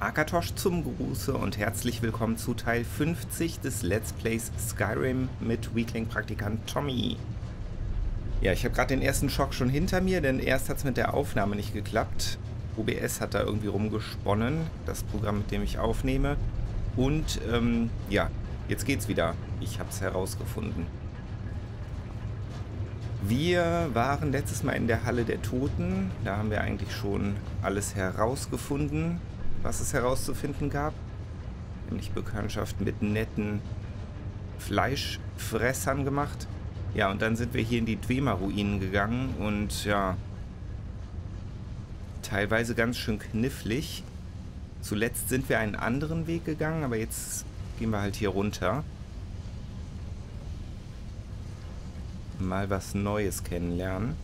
Akatosh zum Gruße und herzlich willkommen zu Teil 50 des Let's Plays Skyrim mit Weakling-Praktikant Tommy. Ja, ich habe gerade den ersten Schock schon hinter mir, denn erst hat es mit der Aufnahme nicht geklappt. OBS hat da irgendwie rumgesponnen, das Programm, mit dem ich aufnehme. Und ja, jetzt geht's wieder. Ich habe es herausgefunden. Wir waren letztes Mal in der Halle der Toten. Da haben wir eigentlich schon alles herausgefunden, was es herauszufinden gab. Nämlich Bekanntschaft mit netten Fleischfressern gemacht. Ja, und dann sind wir hier in die Dwemer-Ruinen gegangen und ja, teilweise ganz schön knifflig. Zuletzt sind wir einen anderen Weg gegangen, aber jetzt gehen wir halt hier runter. Mal was Neues kennenlernen.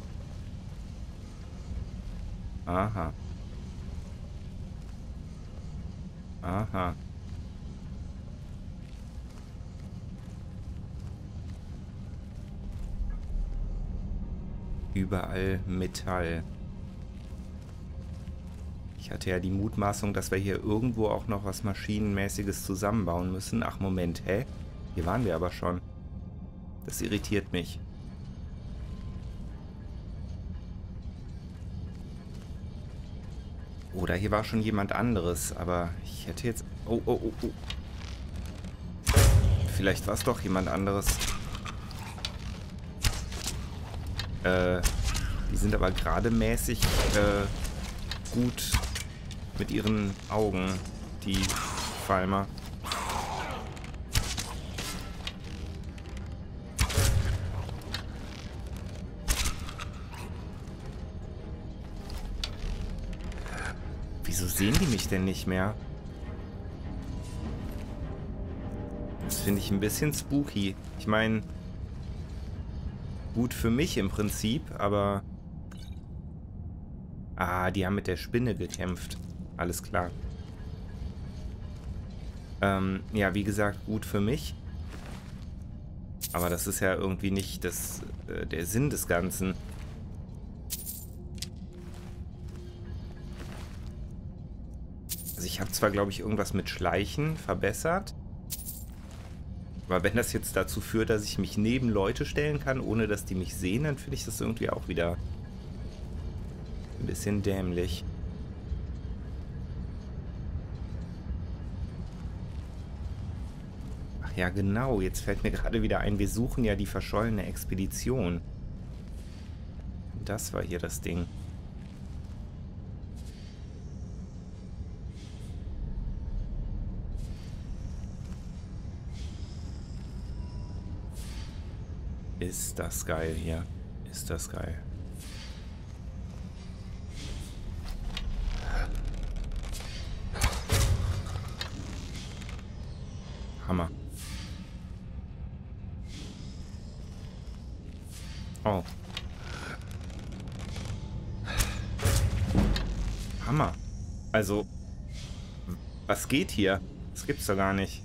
Aha. Aha. Überall Metall. Ich hatte ja die Mutmaßung, dass wir hier irgendwo auch noch was Maschinenmäßiges zusammenbauen müssen. Ach Moment, hä? Hier waren wir aber schon. Das irritiert mich. Oder hier war schon jemand anderes, aber ich hätte jetzt... Oh, oh, oh, oh. Vielleicht war es doch jemand anderes. Die sind aber gerade mäßig gut mit ihren Augen, die Falmer. Wieso sehen die mich denn nicht mehr? Das finde ich ein bisschen spooky. Ich meine, gut für mich im Prinzip, aber... Ah, die haben mit der Spinne gekämpft. Alles klar. Ja, wie gesagt, gut für mich. Aber das ist ja irgendwie nicht das, der Sinn des Ganzen. Also ich habe zwar, glaube ich, irgendwas mit Schleichen verbessert. Aber wenn das jetzt dazu führt, dass ich mich neben Leute stellen kann, ohne dass die mich sehen, dann finde ich das irgendwie auch wieder ein bisschen dämlich. Ach ja, genau. Jetzt fällt mir gerade wieder ein, wir suchen ja die verschollene Expedition. Das war hier das Ding. Ist das geil hier. Ist das geil. Hammer. Oh. Hammer. Also, was geht hier? Das gibt's doch gar nicht.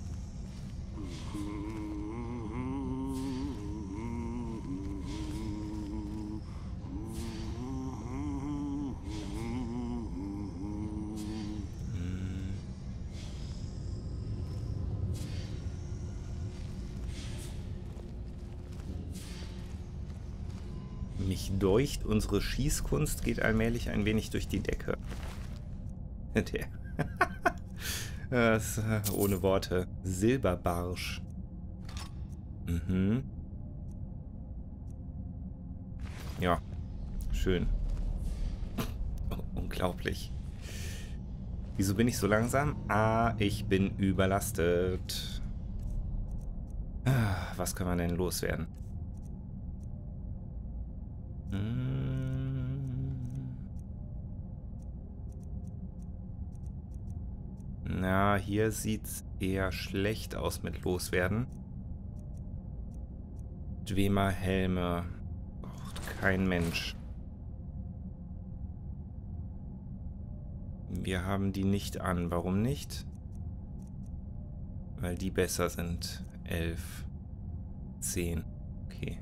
Mich deucht, unsere Schießkunst geht allmählich ein wenig durch die Decke. Der. Das, ohne Worte. Silberbarsch. Mhm. Ja, schön. Oh, unglaublich. Wieso bin ich so langsam? Ah, ich bin überlastet. Was kann man denn loswerden? Na, hier sieht's eher schlecht aus mit Loswerden. Dwemer Helme. Braucht kein Mensch. Wir haben die nicht an. Warum nicht? Weil die besser sind. 11. 10. Okay.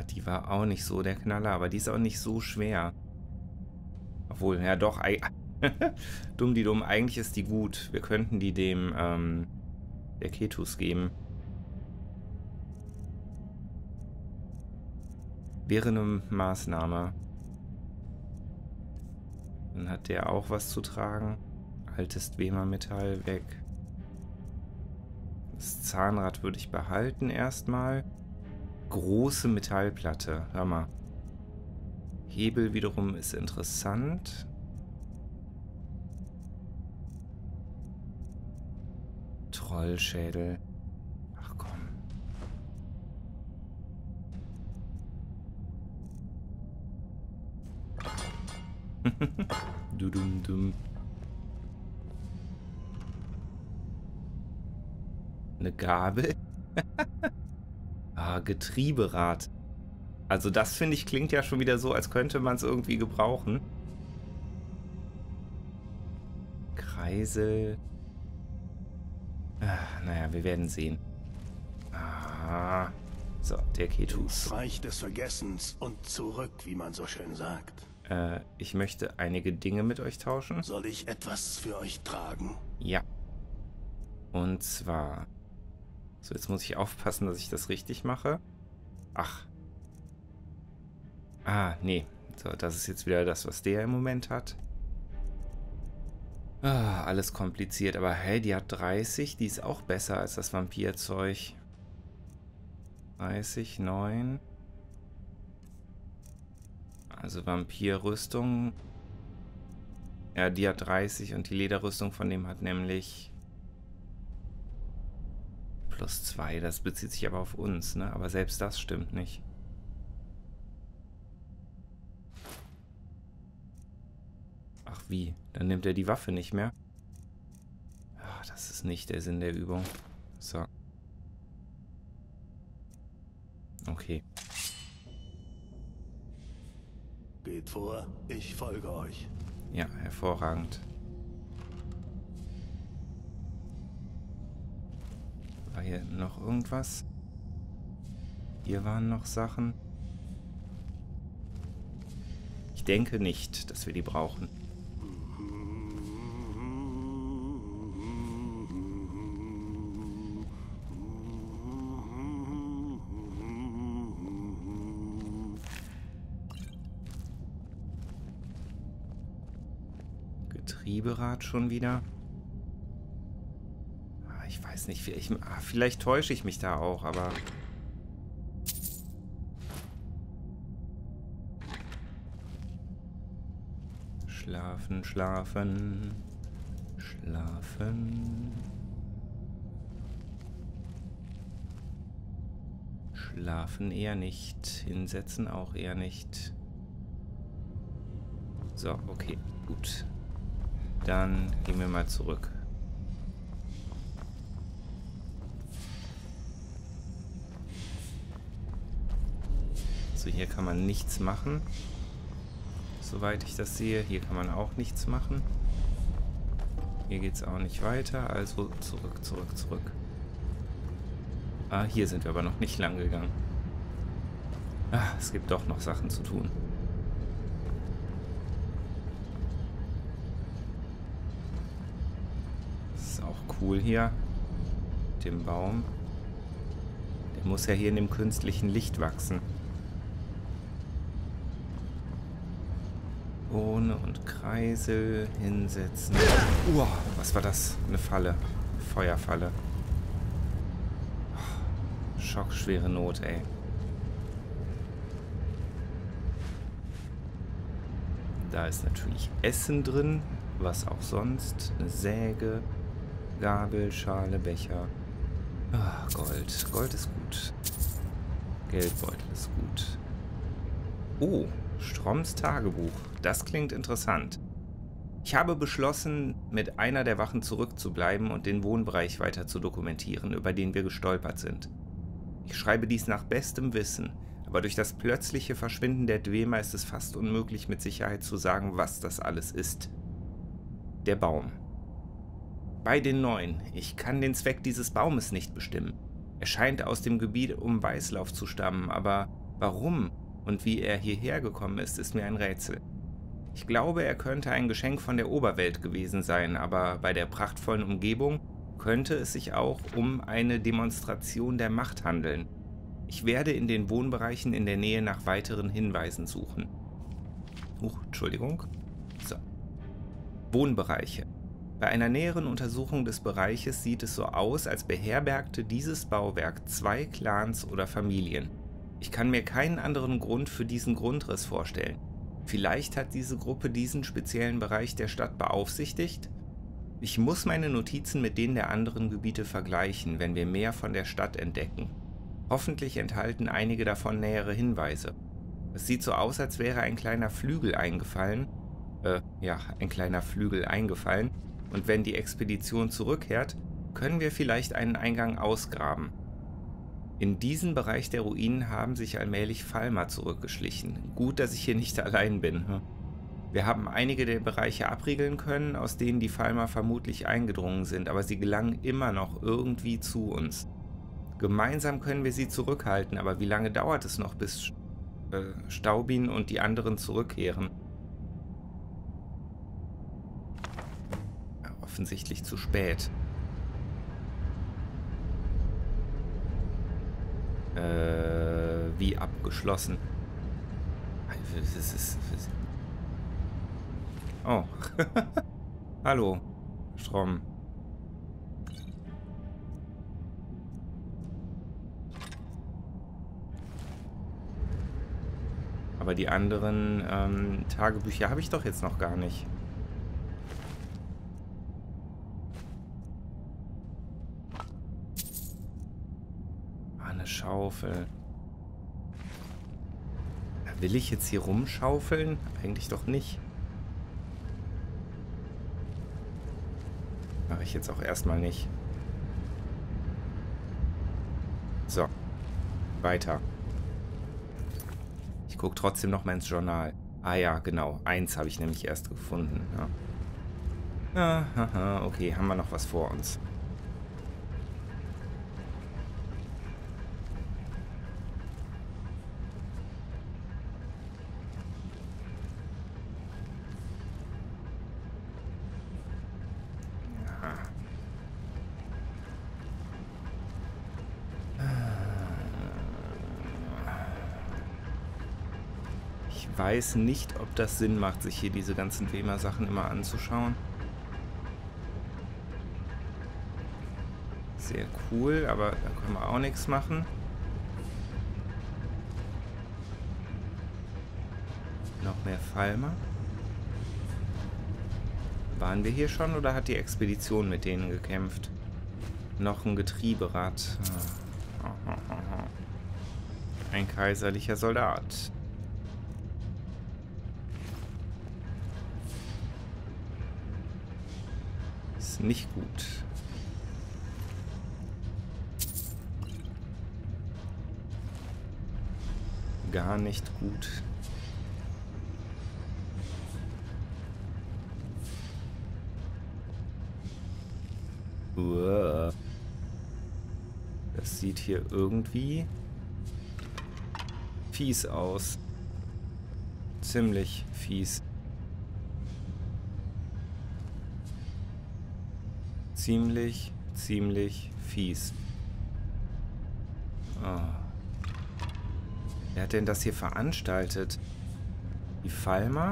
die war auch nicht so der Knaller, aber die ist auch nicht so schwer. Obwohl, ja doch, dumm die dumm, eigentlich ist die gut. Wir könnten die dem, der Ketus geben. Wäre eine Maßnahme. Dann hat der auch was zu tragen. Altes Dwemer-Metall weg. Das Zahnrad würde ich behalten erstmal. Große Metallplatte, hör mal. Hebel wiederum ist interessant. Trollschädel. Ach komm. Dudum-dum. Eine Gabel. Ah, Getrieberad. Also das, finde ich, klingt ja schon wieder so, als könnte man es irgendwie gebrauchen. Kreisel. Ah, naja, wir werden sehen. Ah. So, der Ketus. Ins Reich des Vergessens und zurück, wie man so schön sagt. Ich möchte einige Dinge mit euch tauschen. Soll ich etwas für euch tragen? Ja. Und zwar... So, jetzt muss ich aufpassen, dass ich das richtig mache. Ach. Ah, nee. So, das ist jetzt wieder das, was der im Moment hat. Ah, alles kompliziert. Aber hey, die hat 30. Die ist auch besser als das Vampirzeug. 30, 9. Also Vampirrüstung. Ja, die hat 30 und die Lederrüstung von dem hat nämlich +2. Das bezieht sich aber auf uns, ne? Aber selbst das stimmt nicht. Ach wie? Dann nimmt er die Waffe nicht mehr? Ach, das ist nicht der Sinn der Übung. So. Okay. Geht vor, ich folge euch. Ja, hervorragend. War hier noch irgendwas? Hier waren noch Sachen. Ich denke nicht, dass wir die brauchen. Getrieberad schon wieder. Ich weiß nicht, vielleicht täusche ich mich da auch, aber... Schlafen, schlafen, schlafen. Schlafen eher nicht, hinsetzen auch eher nicht. So, okay, gut. Dann gehen wir mal zurück. So, hier kann man nichts machen. Soweit ich das sehe. Hier kann man auch nichts machen. Hier geht es auch nicht weiter. Also zurück, zurück, zurück. Ah, hier sind wir aber noch nicht lang gegangen. Ah, es gibt doch noch Sachen zu tun. Das ist auch cool hier. Mit dem Baum. Der muss ja hier in dem künstlichen Licht wachsen. Ohne und Kreisel hinsetzen. Uah, was war das? Eine Falle. Feuerfalle. Oh, schockschwere Not, ey. Da ist natürlich Essen drin. Was auch sonst. Eine Säge, Gabel, Schale, Becher. Ah, Gold. Gold ist gut. Geldbeutel ist gut. Oh, Stroms Tagebuch. Das klingt interessant. Ich habe beschlossen, mit einer der Wachen zurückzubleiben und den Wohnbereich weiter zu dokumentieren, über den wir gestolpert sind. Ich schreibe dies nach bestem Wissen, aber durch das plötzliche Verschwinden der Dwemer ist es fast unmöglich, mit Sicherheit zu sagen, was das alles ist. Der Baum. Bei den Neuen. Ich kann den Zweck dieses Baumes nicht bestimmen. Er scheint aus dem Gebiet um Weißlauf zu stammen, aber Warum und wie er hierher gekommen ist, ist mir ein Rätsel. Ich glaube, er könnte ein Geschenk von der Oberwelt gewesen sein, aber bei der prachtvollen Umgebung könnte es sich auch um eine Demonstration der Macht handeln. Ich werde in den Wohnbereichen in der Nähe nach weiteren Hinweisen suchen. Entschuldigung. So. Wohnbereiche. Bei einer näheren Untersuchung des Bereiches sieht es so aus, als beherbergte dieses Bauwerk 2 Clans oder Familien. Ich kann mir keinen anderen Grund für diesen Grundriss vorstellen. Vielleicht hat diese Gruppe diesen speziellen Bereich der Stadt beaufsichtigt? Ich muss meine Notizen mit denen der anderen Gebiete vergleichen, wenn wir mehr von der Stadt entdecken. Hoffentlich enthalten einige davon nähere Hinweise. Es sieht so aus, als wäre ein kleiner Flügel eingefallen. Und wenn die Expedition zurückkehrt, können wir vielleicht einen Eingang ausgraben. In diesen Bereich der Ruinen haben sich allmählich Falmer zurückgeschlichen. Gut, dass ich hier nicht allein bin. Wir haben einige der Bereiche abriegeln können, aus denen die Falmer vermutlich eingedrungen sind, aber sie gelangen immer noch irgendwie zu uns. Gemeinsam können wir sie zurückhalten, aber wie lange dauert es noch, bis Staubin und die anderen zurückkehren? Ja, offensichtlich zu spät. Wie abgeschlossen. Oh. Hallo, Strom. Aber die anderen Tagebücher habe ich doch jetzt noch gar nicht. Eine Schaufel. Will ich jetzt hier rumschaufeln? Eigentlich doch nicht. Mache ich jetzt auch erstmal nicht. So. Weiter. Ich gucke trotzdem noch mal ins Journal. Ah ja, genau. 1 habe ich nämlich erst gefunden. Ja. Okay, haben wir noch was vor uns. Ich weiß nicht, ob das Sinn macht, sich hier diese ganzen Wemer-Sachen immer anzuschauen. Sehr cool, aber da können wir auch nichts machen. Noch mehr Falmer. Waren wir hier schon oder hat die Expedition mit denen gekämpft? Noch ein Getrieberad. Ein kaiserlicher Soldat. Ist nicht gut. Gar nicht gut. Das sieht hier irgendwie fies aus. Ziemlich fies. Ziemlich fies. Oh. Wer hat denn das hier veranstaltet? Die Falmer?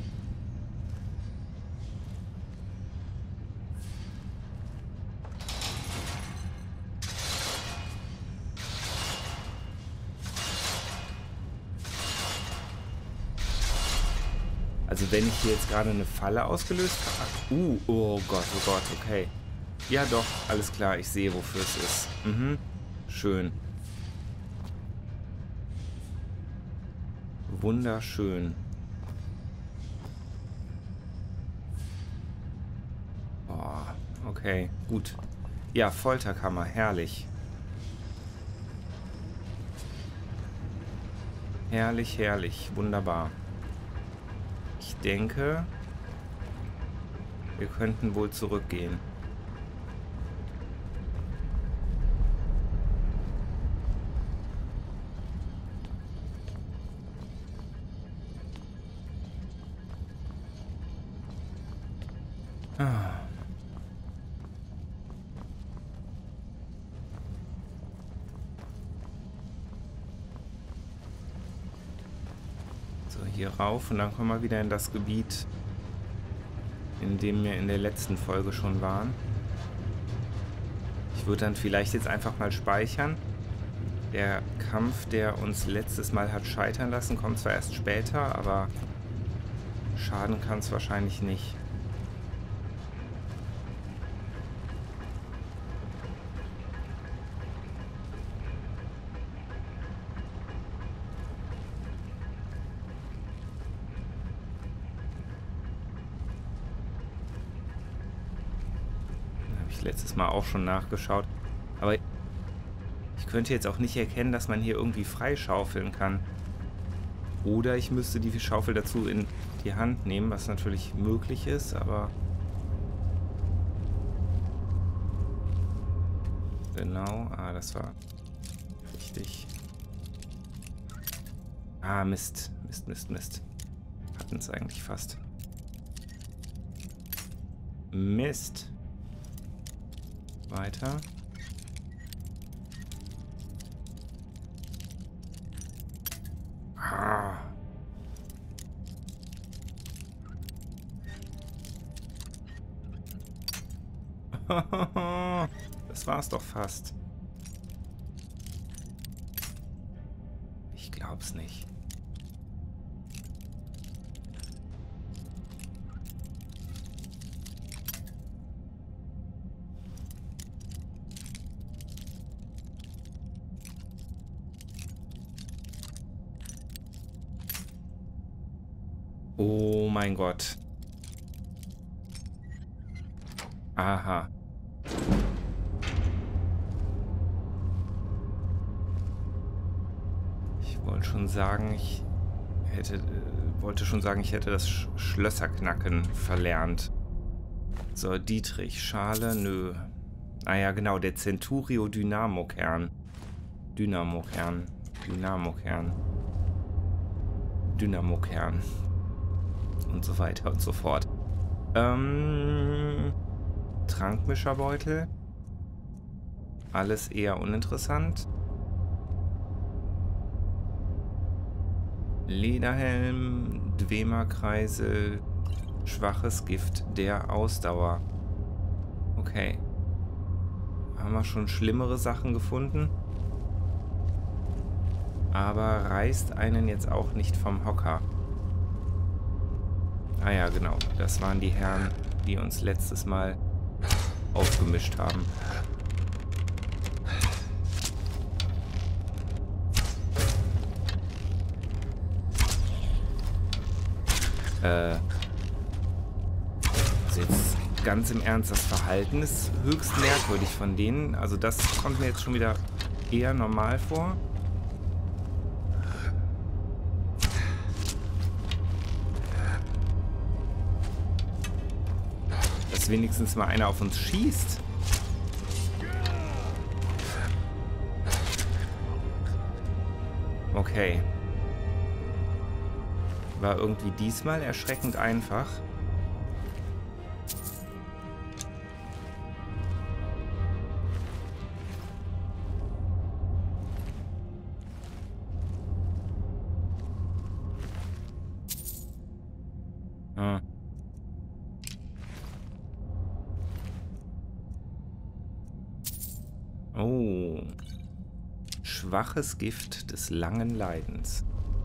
Also wenn ich hier jetzt gerade eine Falle ausgelöst habe... oh Gott, okay. Ja doch, alles klar, ich sehe, wofür es ist. Schön. Wunderschön. Oh, okay, gut. Ja, Folterkammer, herrlich. Herrlich, herrlich, wunderbar. Ich denke, wir könnten wohl zurückgehen. Ah. So, hier rauf und dann kommen wir wieder in das Gebiet, in dem wir in der letzten Folge schon waren. Ich würde dann vielleicht jetzt einfach mal speichern. Der Kampf, der uns letztes Mal hat scheitern lassen, kommt zwar erst später, aber schaden kann es wahrscheinlich nicht. Letztes Mal auch schon nachgeschaut. Aber ich könnte jetzt auch nicht erkennen, dass man hier irgendwie freischaufeln kann. Oder ich müsste die Schaufel dazu in die Hand nehmen, was natürlich möglich ist, aber... Genau, das war richtig. Mist. Mist. Hatten es eigentlich fast. Mist. Weiter. Das war's doch fast. Ich glaub's nicht. Oh mein Gott. Aha. Ich wollte schon sagen, ich hätte das Schlösserknacken verlernt. So, Dietrich, Schale, nö. Ah ja, genau, der Centurio Dynamokern. Dynamokern. Und so weiter und so fort. Trankmischerbeutel. Alles eher uninteressant. Lederhelm, Dwemer-Kreisel, schwaches Gift der Ausdauer. Okay. Haben wir schon schlimmere Sachen gefunden. Aber reißt einen jetzt auch nicht vom Hocker. Ah ja, genau. Das waren die Herren, die uns letztes Mal aufgemischt haben. Also jetzt ganz im Ernst, das Verhalten ist höchst merkwürdig von denen. Also das kommt mir jetzt schon wieder eher normal vor. Dass wenigstens mal einer auf uns schießt. Okay. War irgendwie diesmal erschreckend einfach. Oh. Schwaches Gift des langen Leidens.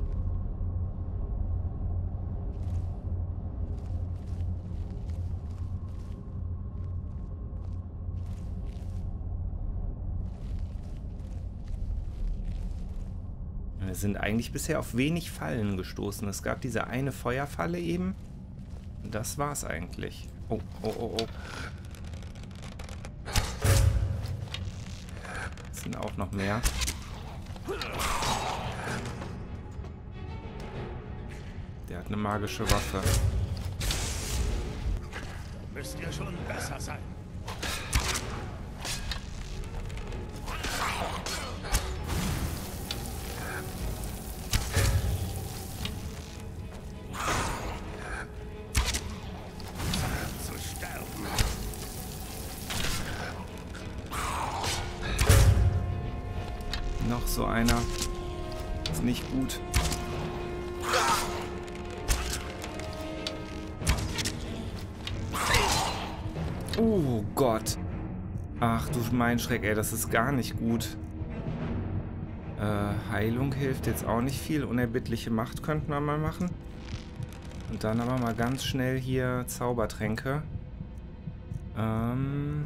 Wir sind eigentlich bisher auf wenig Fallen gestoßen. Es gab diese eine Feuerfalle eben. Das war's eigentlich. Oh, oh, oh, oh. Es sind auch noch mehr. Der hat eine magische Waffe. Müsst ihr schon besser sein. Zu sterben. so einer. Ist nicht gut. Oh Gott. Ach du mein Schreck, ey, das ist gar nicht gut. Heilung hilft jetzt auch nicht viel. Unerbittliche Macht könnten wir mal machen. Und dann aber mal ganz schnell hier Zaubertränke. Ja,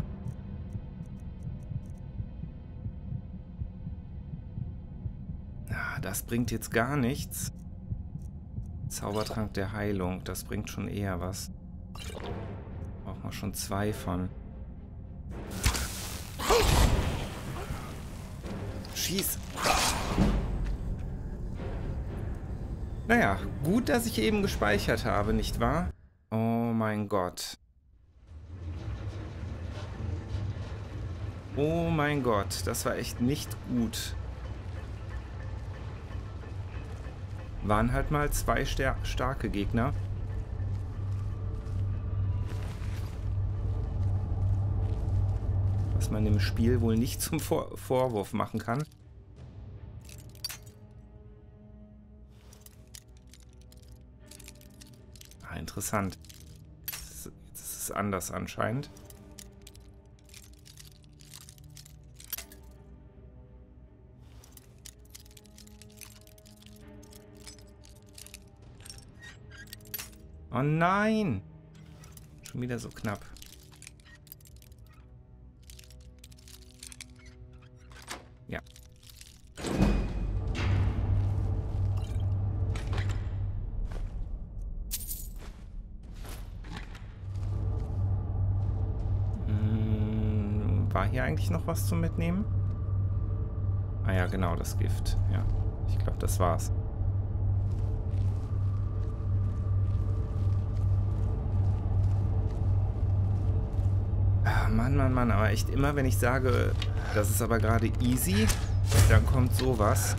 das bringt jetzt gar nichts. Zaubertrank der Heilung, das bringt schon eher was. Braucht man schon 2 von. Schieß! Naja, gut, dass ich eben gespeichert habe, nicht wahr? Oh mein Gott. Oh mein Gott, das war echt nicht gut. Waren halt mal 2 starke Gegner. Was man im Spiel wohl nicht zum Vorwurf machen kann. Ah, interessant. Jetzt ist es anders anscheinend. Oh nein! Schon wieder so knapp. Ja. War hier eigentlich noch was zum Mitnehmen? Ah ja, genau, das Gift. Ja, ich glaube, das war's. Mann, aber echt immer, wenn ich sage, das ist aber gerade easy, dann kommt sowas.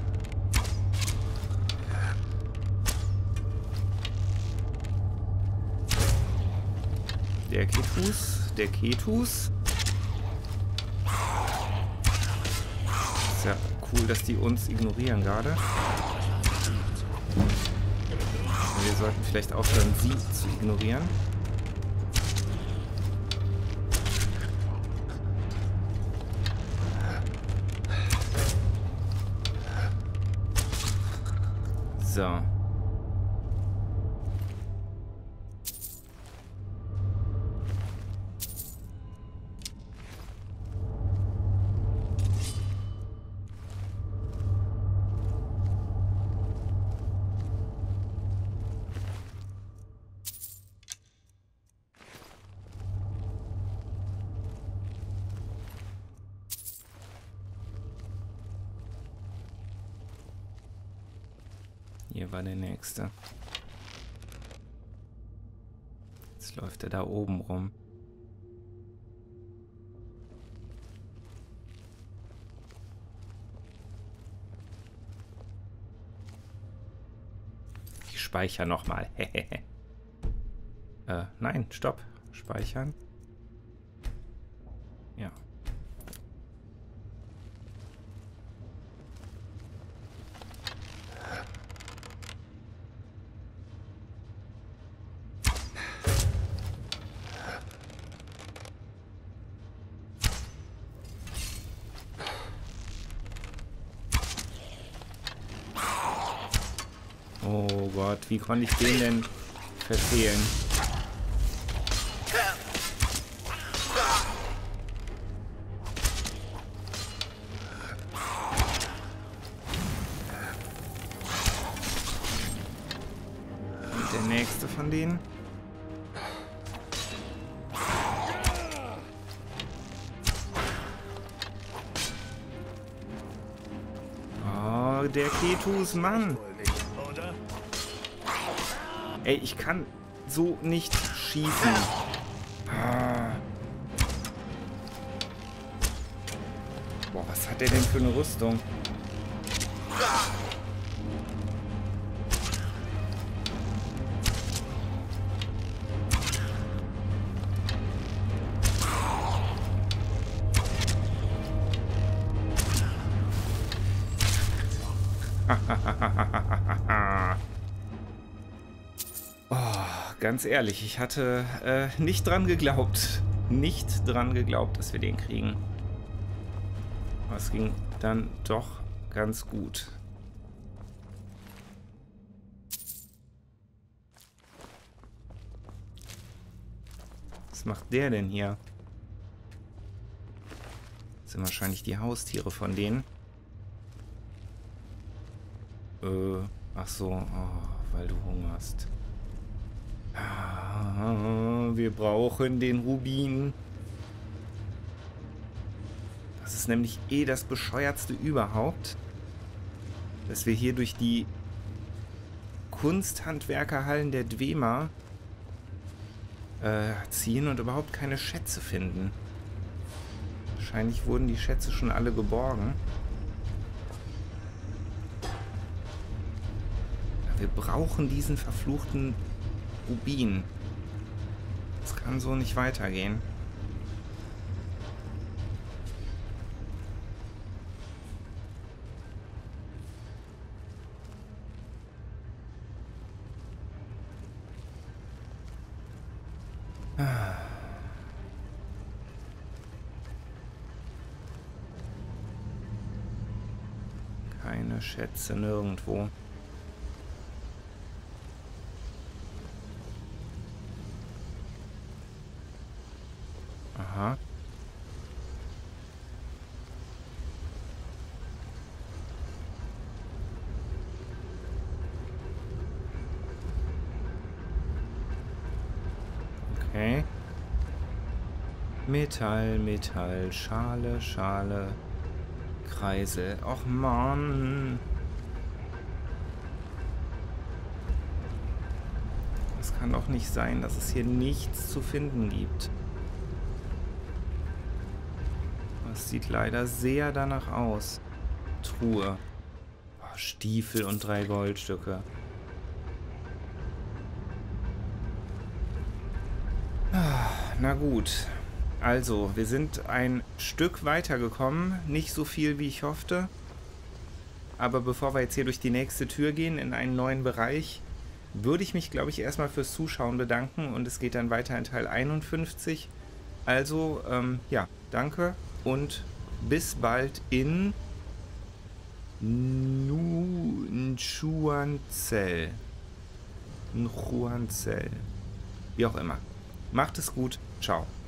Der Ketus. Ist ja cool, dass die uns ignorieren gerade. Wir sollten vielleicht aufhören, sie zu ignorieren. So. Hier war der nächste. Jetzt läuft er da oben rum. Ich speichere nochmal. Nein, stopp. Speichern. Ja. Oh Gott, wie konnte ich den denn verfehlen? Und der nächste von denen? Oh, der Ketus, Mann! Ey, ich kann so nicht schießen. Ah. Boah, was hat der denn für eine Rüstung? Oh, ganz ehrlich, ich hatte nicht dran geglaubt. Nicht dran geglaubt, dass wir den kriegen. Aber es ging dann doch ganz gut. Was macht der denn hier? Das sind wahrscheinlich die Haustiere von denen. Ach so, oh, weil du hungerst. Ah, wir brauchen den Rubin. Das ist nämlich das bescheuertste überhaupt, dass wir hier durch die Kunsthandwerkerhallen der Dwemer ziehen und überhaupt keine Schätze finden. Wahrscheinlich wurden die Schätze schon alle geborgen. Wir brauchen diesen verfluchten Rubin. Das kann so nicht weitergehen. Keine Schätze nirgendwo. Aha. Okay. Metall, Metall, Schale, Schale, Kreisel. Och Mann. Es kann doch nicht sein, dass es hier nichts zu finden gibt. Das sieht leider sehr danach aus. Truhe. Oh, Stiefel und 3 Goldstücke. Na gut. Also, wir sind ein Stück weitergekommen. Nicht so viel, wie ich hoffte. Aber bevor wir jetzt hier durch die nächste Tür gehen, in einen neuen Bereich, würde ich mich, glaube ich, erstmal fürs Zuschauen bedanken. Und es geht dann weiter in Teil 51. Also, ja, danke und bis bald in Nchuanzell. Nchuanzell. Wie auch immer. Macht es gut. Ciao.